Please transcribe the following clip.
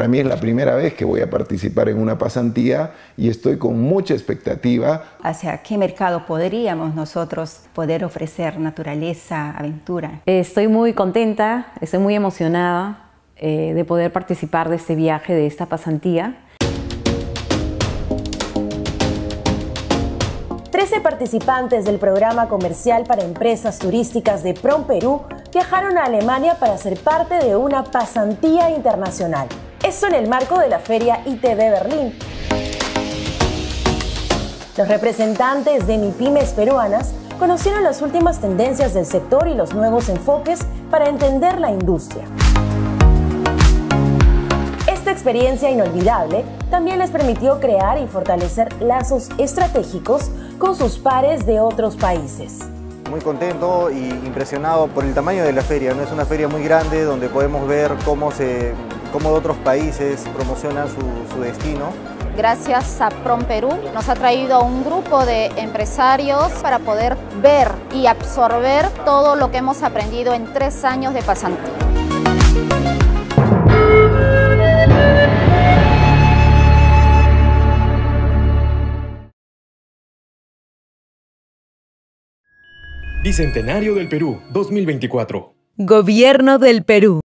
Para mí es la primera vez que voy a participar en una pasantía y estoy con mucha expectativa. ¿Hacia qué mercado podríamos nosotros poder ofrecer naturaleza, aventura? Estoy muy contenta, estoy muy emocionada de poder participar de este viaje, de esta pasantía. 13 participantes del programa comercial para empresas turísticas de PromPerú viajaron a Alemania para ser parte de una pasantía internacional. Esto en el marco de la feria ITB Berlín. Los representantes de MIPYMES peruanas conocieron las últimas tendencias del sector y los nuevos enfoques para entender la industria. Esta experiencia inolvidable también les permitió crear y fortalecer lazos estratégicos con sus pares de otros países. Muy contento y impresionado por el tamaño de la feria, ¿no? Es una feria muy grande donde podemos ver cómo otros países promocionan su destino. Gracias a PromPerú nos ha traído un grupo de empresarios para poder ver y absorber todo lo que hemos aprendido en 3 años de pasantía. Bicentenario del Perú 2024. Gobierno del Perú.